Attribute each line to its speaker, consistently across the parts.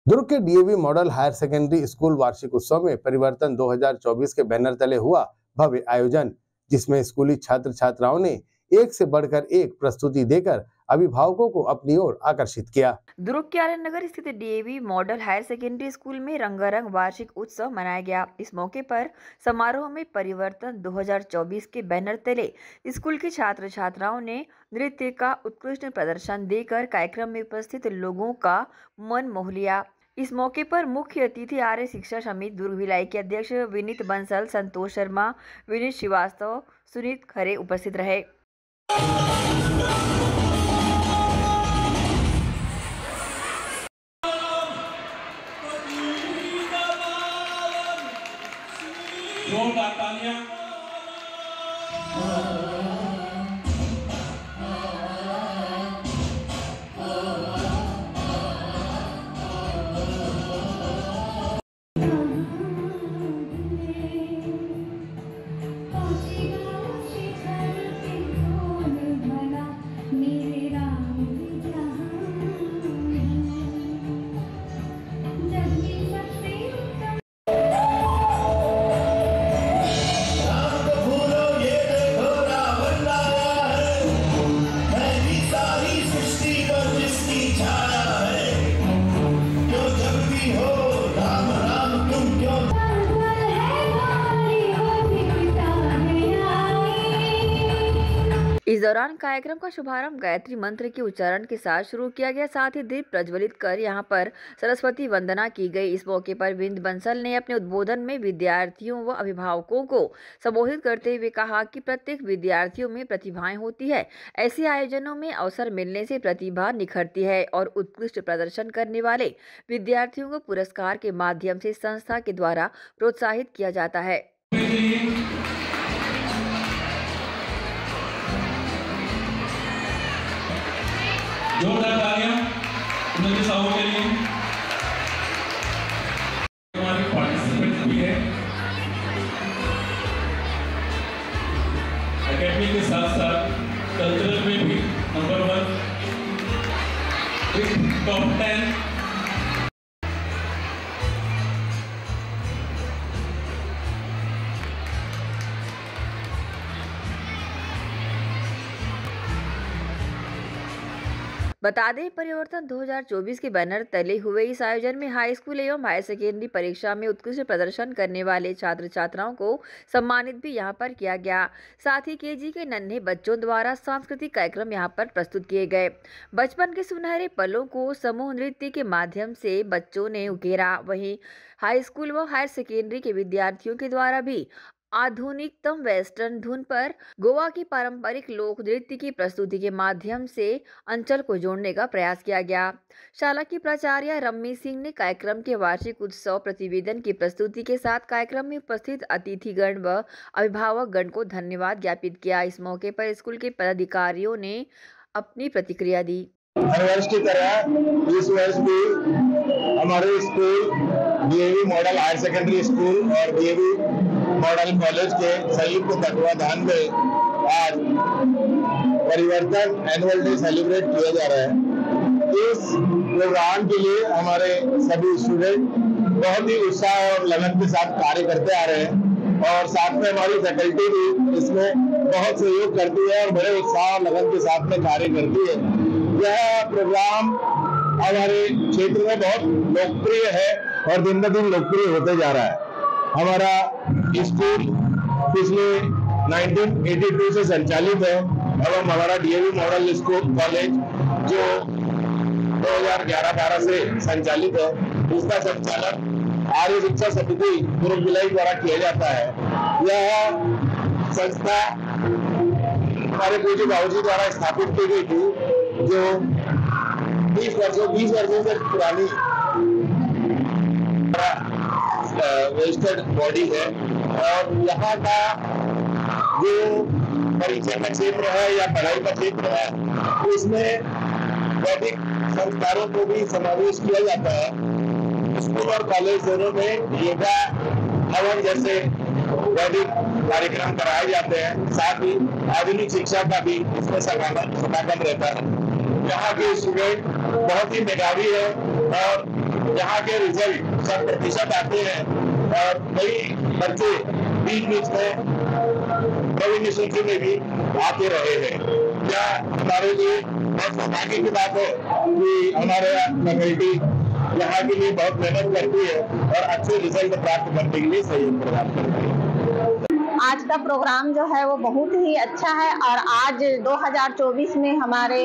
Speaker 1: दुर्ग के DAV model higher secondary school वार्षिक उत्सव में परिवर्तन 2024 के बैनर तले हुआ भव्य आयोजन, जिसमें स्कूली छात्र छात्राओं ने एक से बढ़कर एक प्रस्तुति देकर अभिभावकों को अपनी ओर आकर्षित किया।
Speaker 2: दुर्ग के आर्यन नगर स्थित DAV model higher secondary school में रंगारंग वार्षिक उत्सव मनाया गया। इस मौके पर समारोह में परिवर्तन 2024 के बैनर तले स्कूल के छात्र छात्राओं ने नृत्य का उत्कृष्ट प्रदर्शन देकर कार्यक्रम में उपस्थित लोगों का मन मोह लिया। इस मौके पर मुख्य अतिथि आर्य शिक्षा समिति दुर्ग भिलाई के अध्यक्ष विनीत बंसल, संतोष शर्मा, विनीत श्रीवास्तव, सुनीत खरे उपस्थित रहे। इस दौरान कार्यक्रम का शुभारंभ गायत्री मंत्र के उच्चारण के साथ शुरू किया गया। साथ ही दीप प्रज्वलित कर यहां पर सरस्वती वंदना की गई। इस मौके पर विनीत बंसल ने अपने उद्बोधन में विद्यार्थियों व अभिभावकों को संबोधित करते हुए कहा कि प्रत्येक विद्यार्थियों में प्रतिभाएं होती है। ऐसे आयोजनों में अवसर मिलने से प्रतिभा निखरती है और उत्कृष्ट प्रदर्शन करने वाले विद्यार्थियों को पुरस्कार के माध्यम से संस्था के द्वारा प्रोत्साहित किया जाता है।
Speaker 3: जोरदार तालियां उनके साहब के लिए। हमारी पार्टिसिपेंट भी है एकेडमी के साथ साथ कल्चरल में भी नंबर 1 टॉप 10।
Speaker 2: बता दें, परिवर्तन 2024 के बैनर तले हुए इस आयोजन में हाई स्कूल एवं हायर सेकेंडरी परीक्षा में उत्कृष्ट प्रदर्शन करने वाले छात्र छात्राओं को सम्मानित भी यहां पर किया गया। साथ ही केजी के नन्हे बच्चों द्वारा सांस्कृतिक कार्यक्रम यहां पर प्रस्तुत किए गए। बचपन के सुनहरे पलों को समूह नृत्य के माध्यम से बच्चों ने उकेरा। वहीं हाई स्कूल व हायर सेकेंडरी के विद्यार्थियों के द्वारा भी आधुनिकतम वेस्टर्न धुन पर गोवा की पारंपरिक लोक नृत्य की प्रस्तुति के माध्यम से अंचल को जोड़ने का प्रयास किया गया। शाला की प्राचार्य रम्मी सिंह ने कार्यक्रम के वार्षिक उत्सव प्रतिवेदन की प्रस्तुति के साथ कार्यक्रम में उपस्थित अतिथिगण व अभिभावक गण को धन्यवाद ज्ञापित किया। इस मौके पर स्कूल के पदाधिकारियों ने अपनी प्रतिक्रिया दी।
Speaker 4: हर वर्ष की तरह इस वर्ष भी हमारे school DAV model higher secondary school और डीएवी मॉडल कॉलेज के संयुक्त तत्वाधान में आज परिवर्तन एनुअल डे सेलिब्रेट किया जा रहा है। इस प्रोग्राम के लिए हमारे सभी स्टूडेंट बहुत ही उत्साह और लगन के साथ कार्य करते आ रहे हैं और साथ में हमारी फैकल्टी भी इसमें बहुत सहयोग करती है और बड़े उत्साह और लगन के साथ में कार्य करती है। यह प्रोग्राम हमारे क्षेत्र में बहुत लोकप्रिय है और दिन ब दिन लोकप्रिय होते जा रहा है। हमारा स्कूल पिछले 1982 से संचालित है एवं हमारा डीएवी मॉडल स्कूल कॉलेज जो 2011-12 से संचालित है, उसका संचालन आर्य शिक्षा समिति दुर्ग भिलाई द्वारा किया जाता है। यह संस्था हमारे पूज्य बाबूजी द्वारा स्थापित की गई थी, जो 20 वर्षों से पुरानी रजिस्टर्ड बॉडी है और यहाँ का जो परीक्षा का क्षेत्र है या पढ़ाई का क्षेत्र है, उसमें वैदिक संस्कारों को भी समावेश किया जाता है। स्कूल और कॉलेज दोनों में योगा हवन जैसे वैदिक कार्यक्रम कराए जाते हैं। साथ ही आधुनिक शिक्षा का भी इसमें समागम रहता है। यहाँ के स्टूडेंट बहुत ही मेधावी है और यहाँ के रिजल्ट 100% आते हैं और कई बच्चे बीच में प्रवीण निशुल्क में भी आते रहे हैं। क्या हमारे लिए बहुत सौभाग्य की बात है कि हमारे फैकल्टी यहाँ के लिए बहुत मेहनत करती है और अच्छे रिजल्ट प्राप्त करने के लिए सहयोग प्रदान करती है।
Speaker 5: आज का प्रोग्राम जो है वो बहुत ही अच्छा है और आज 2024 में हमारे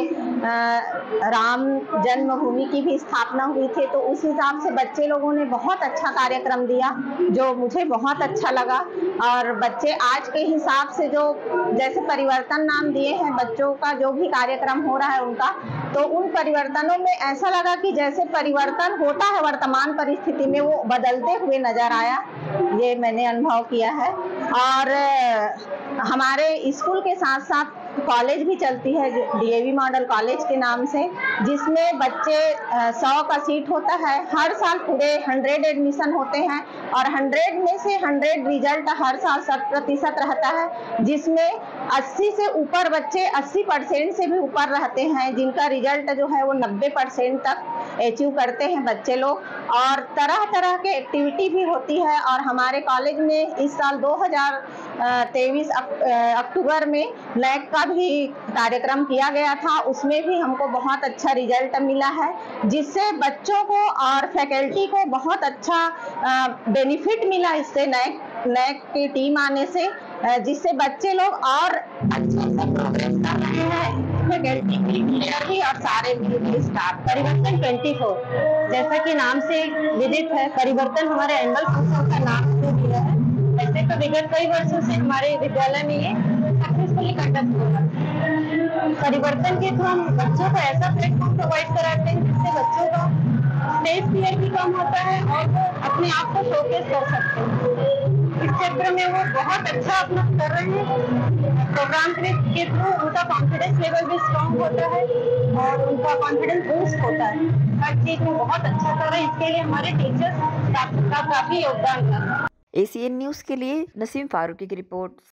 Speaker 5: राम जन्मभूमि की भी स्थापना हुई थी, तो उस हिसाब से बच्चे लोगों ने बहुत अच्छा कार्यक्रम दिया जो मुझे बहुत अच्छा लगा। और बच्चे आज के हिसाब से जो जैसे परिवर्तन नाम दिए हैं बच्चों का, जो भी कार्यक्रम हो रहा है उनका, तो उन परिवर्तनों में ऐसा लगा कि जैसे परिवर्तन होता है वर्तमान परिस्थिति में वो बदलते हुए नजर आया, ये मैंने अनुभव किया है। और हमारे स्कूल के साथ साथ कॉलेज भी चलती है डीएवी मॉडल कॉलेज के नाम से, जिसमें बच्चे 100 का सीट होता है। हर साल पूरे 100 एडमिशन होते हैं और 100 में से 100 रिजल्ट हर साल 100% रहता है, जिसमें 80 से ऊपर बच्चे 80% से भी ऊपर रहते हैं, जिनका रिजल्ट जो है वो 90% तक अचीव करते हैं बच्चे लोग। और तरह तरह के एक्टिविटी भी होती है। और हमारे कॉलेज में इस साल 2023 अक्टूबर में लैग का भी कार्यक्रम किया गया था, उसमें भी हमको बहुत अच्छा रिजल्ट मिला है, जिससे बच्चों को और फैकल्टी को बहुत अच्छा बेनिफिट मिला इससे लैग की टीम आने से, जिससे बच्चे लोग और अच्छे से प्रोग्रेस कर रहे हैं। फैकल्टी भी और सारे स्टाफ। परिवर्तन 24 जैसा कि नाम से विदित है, परिवर्तन हमारे एनुअल फंक्शन का नाम से दिया है। ऐसे तो विगत कई वर्षों से हमारे विद्यालय में ये सक्सेसफुली कंडक्ट हो रहा है। परिवर्तन के थ्रू हम बच्चों को ऐसा प्लेटफॉर्म प्रोवाइड कराते हैं जिससे बच्चों का स्टेज फियर भी कम होता है और वो अपने आप को शोकेस कर सकते हैं। इस क्षेत्र में वो बहुत अच्छा अपना कर रहे हैं। प्रोग्राम के थ्रू उनका कॉन्फिडेंस लेवल भी स्ट्रॉन्ग होता है और उनका कॉन्फिडेंस बूस्ट होता है। हर चीज में बहुत अच्छा कर रहे हैं, इसके लिए हमारे टीचर्स का काफी योगदान है।
Speaker 2: ACN न्यूज़ के लिए नसीम फारूकी की रिपोर्ट।